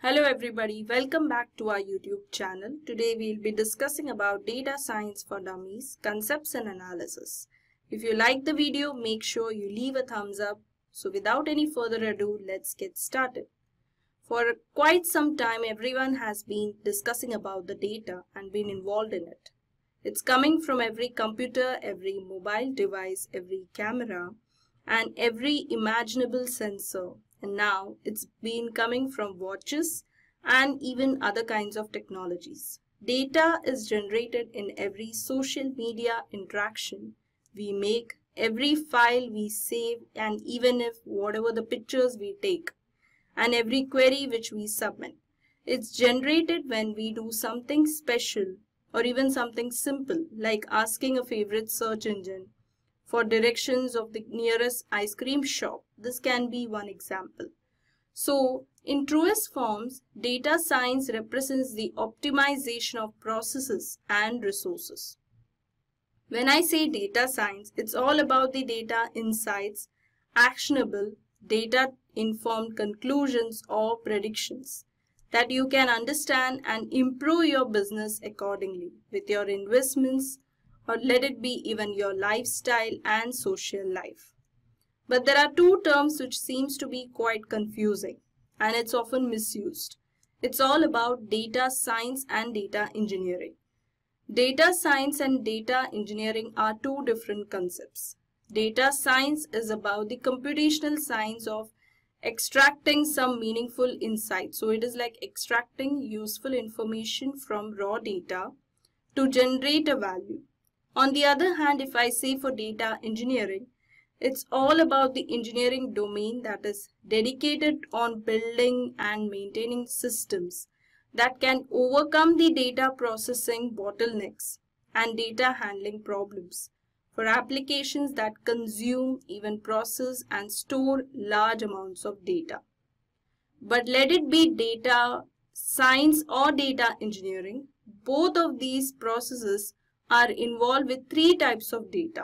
Hello everybody, welcome back to our YouTube channel. Today we'll be discussing about data science for dummies, concepts and analysis. If you like the video, make sure you leave a thumbs up. So without any further ado, let's get started. For quite some time, everyone has been discussing about the data and been involved in it. It's coming from every computer, every mobile device, every camera, and every imaginable sensor. And now it's been coming from watches and even other kinds of technologies. Data is generated in every social media interaction we make, every file we save, and even if whatever the pictures we take, and every query which we submit. It's generated when we do something special or even something simple like asking a favorite search engine for directions of the nearest ice cream shop. This can be one example. So, in truest forms, data science represents the optimization of processes and resources. When I say data science, it's all about the data insights, actionable, data-informed conclusions or predictions that you can understand and improve your business accordingly with your investments, or let it be even your lifestyle and social life. But there are two terms which seems to be quite confusing and it's often misused. It's all about data science and data engineering. Data science and data engineering are two different concepts. Data science is about the computational science of extracting some meaningful insight. So it is like extracting useful information from raw data to generate a value. On the other hand, if I say for data engineering, it's all about the engineering domain that is dedicated on building and maintaining systems that can overcome the data processing bottlenecks and data handling problems for applications that consume, even process and store large amounts of data. But let it be data science or data engineering, both of these processes are involved with three types of data.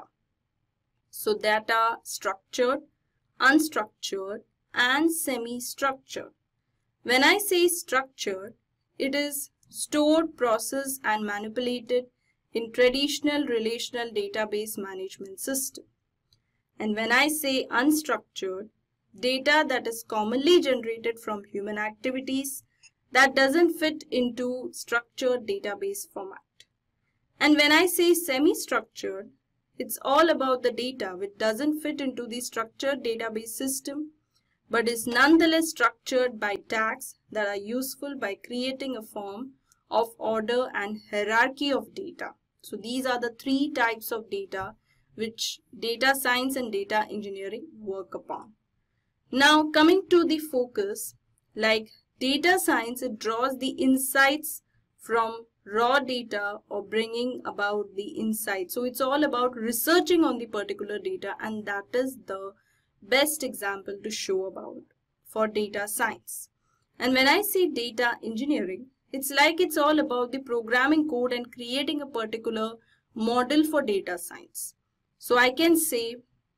So that are structured, unstructured and semi-structured. When I say structured, it is stored, processed and manipulated in traditional relational database management system. And when I say unstructured, data that is commonly generated from human activities that doesn't fit into structured database format. And when I say semi-structured, it's all about the data which doesn't fit into the structured database system but is nonetheless structured by tags that are useful by creating a form of order and hierarchy of data. So these are the three types of data which data science and data engineering work upon. Now coming to the focus, like data science, it draws the insights from raw data or bringing about the insight. So it's all about researching on the particular data, and that is the best example to show about for data science. And when I say data engineering, it's like it's all about the programming code and creating a particular model for data science. So I can say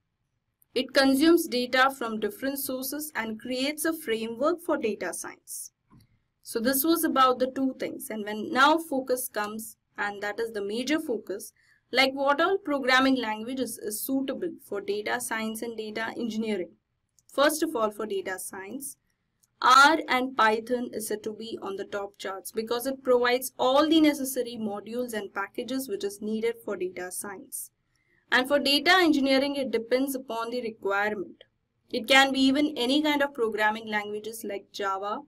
it consumes data from different sources and creates a framework for data science. So this was about the two things, and when now focus comes, and that is the major focus, like what all programming languages is suitable for data science and data engineering. First of all, for data science, R and Python is said to be on the top charts because it provides all the necessary modules and packages which is needed for data science. And for data engineering, it depends upon the requirement. It can be even any kind of programming languages like Java,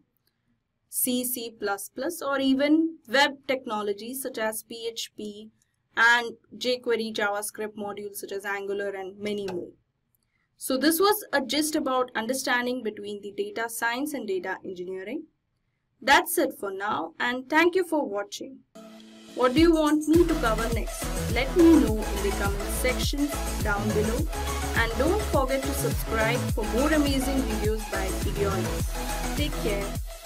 C, C++, or even web technologies such as PHP and jQuery JavaScript modules such as Angular and many more. So this was a gist about understanding between the data science and data engineering. That's it for now, and thank you for watching. What do you want me to cover next? Let me know in the comment section down below, and don't forget to subscribe for more amazing videos by Eduonix. Take care.